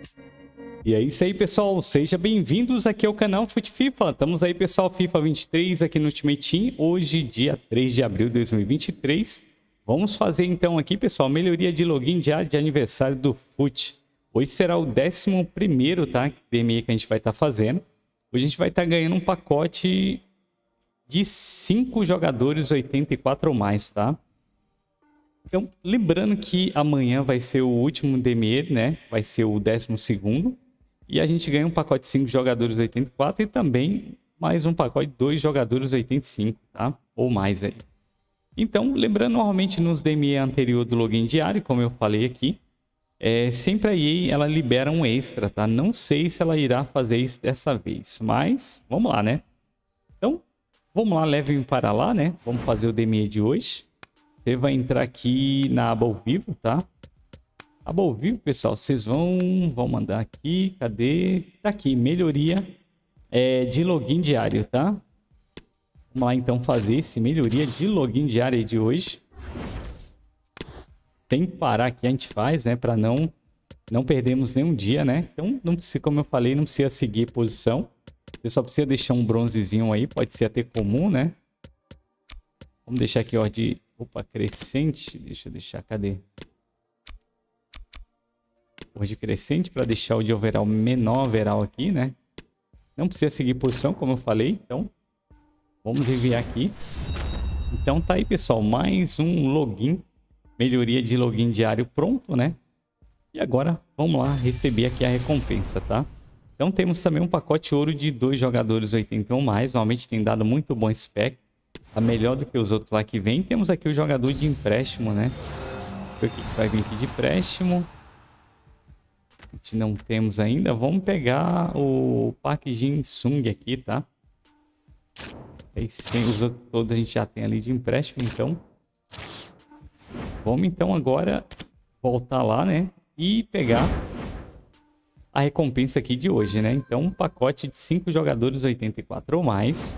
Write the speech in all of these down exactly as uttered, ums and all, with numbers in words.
E é isso aí, pessoal. Sejam bem-vindos aqui ao canal Fute FIFA. Estamos aí, pessoal, FIFA vinte e três aqui no Ultimate Team. Hoje, dia três de abril de dois mil e vinte e três. Vamos fazer então aqui, pessoal, melhoria de login diário de aniversário do Fute. Hoje será o décimo primeiro, tá? D M E que a gente vai estar tá fazendo. Hoje a gente vai estar tá ganhando um pacote de cinco jogadores oitenta e quatro ou mais, tá? Então, lembrando que amanhã vai ser o último D M E, né? Vai ser o décimo segundo. E a gente ganha um pacote de cinco jogadores oitenta e quatro e também mais um pacote de dois jogadores oitenta e cinco, tá? Ou mais aí. Então, lembrando, normalmente nos D M E anterior do login diário, como eu falei aqui, é, sempre a E A ela libera um extra, tá? Não sei se ela irá fazer isso dessa vez, mas vamos lá, né? Então, vamos lá, leve-me para lá, né? Vamos fazer o D M E de hoje. Você vai entrar aqui na aba ao vivo, tá? Aba ao vivo, pessoal, vocês vão, vão mandar aqui, cadê? Tá aqui, melhoria é, de login diário, tá? Vamos lá, então, fazer esse melhoria de login diário de hoje. Sem parar aqui a gente faz, né? Para não, não perdermos nenhum dia, né? Então, não precisa, como eu falei, não precisa seguir posição. Você só precisa deixar um bronzezinho aí, pode ser até comum, né? Vamos deixar aqui, ó, de... Opa, crescente. Deixa eu deixar, cadê? De crescente para deixar o de overall menor overall aqui, né? Não precisa seguir posição, como eu falei. Então, vamos enviar aqui. Então, tá aí, pessoal. Mais um login. Melhoria de login diário pronto, né? E agora, vamos lá receber aqui a recompensa, tá? Então, temos também um pacote ouro de dois jogadores oitenta e um mais. Normalmente tem dado muito bom spec. Tá melhor do que os outros lá que vem. Temos aqui o jogador de empréstimo, né? O que vai vir aqui de empréstimo? A gente não temos ainda. Vamos pegar o Park Jin-sung aqui, tá? Aí, sem os outros todos a gente já tem ali de empréstimo, então. Vamos então agora voltar lá, né? E pegar a recompensa aqui de hoje, né? Então, um pacote de cinco jogadores oitenta e quatro ou mais.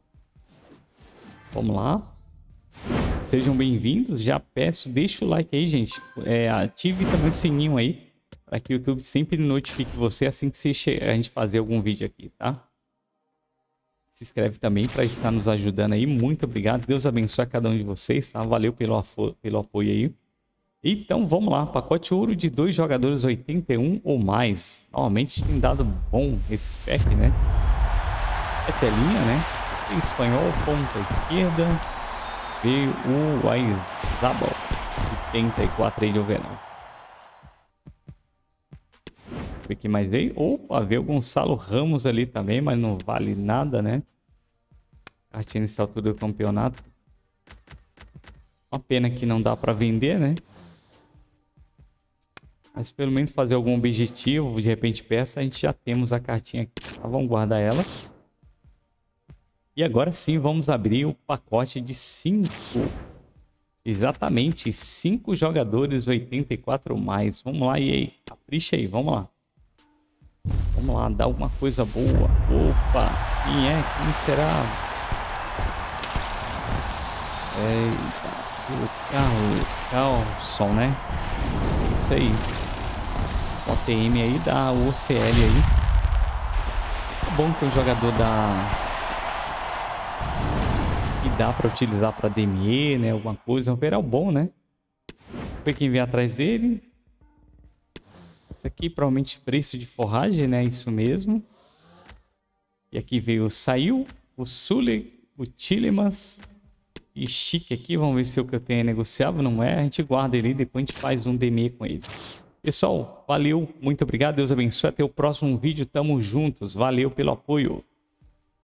Vamos lá. Sejam bem-vindos. Já peço, deixa o like aí, gente. É, ative também o sininho aí, para que o YouTube sempre notifique você assim que a gente fazer algum vídeo aqui, tá? Se inscreve também para estar nos ajudando aí. Muito obrigado. Deus abençoe a cada um de vocês, tá? Valeu pelo, pelo apoio aí. Então, vamos lá. Pacote ouro de dois jogadores oitenta e um ou mais. Normalmente tem dado bom esse spec, né? É telinha, né? Em espanhol, ponta esquerda. Veio o Aizabal, oitenta e quatro aí de overall. O que mais veio? Opa, veio o Gonçalo Ramos ali também, mas não vale nada, né? Cartinha nessa altura do campeonato. Uma pena que não dá para vender, né? Mas pelo menos fazer algum objetivo, de repente peça, a gente já temos a cartinha aqui. Tá? Vamos guardar ela. E agora sim, vamos abrir o pacote de cinco. Exatamente, cinco jogadores oitenta e quatro ou mais. Vamos lá, e aí, capricha aí, vamos lá. Vamos lá, dar alguma coisa boa. Opa, quem é? Quem será? Eita, o Carl, Carlson, né? Isso aí. O T M aí da O C L aí. É bom que o jogador da... que dá para utilizar para D M E, né? Alguma coisa. Um overall bom, né? Foi quem vem atrás dele. Isso aqui provavelmente preço de forragem, né? Isso mesmo. E aqui veio o Saiu, o Sully, o Tillemans e Chique aqui. Vamos ver se o que eu tenho é negociável. Não é? A gente guarda ele e depois a gente faz um D M E com ele. Pessoal, valeu. Muito obrigado. Deus abençoe. Até o próximo vídeo. Tamo juntos. Valeu pelo apoio.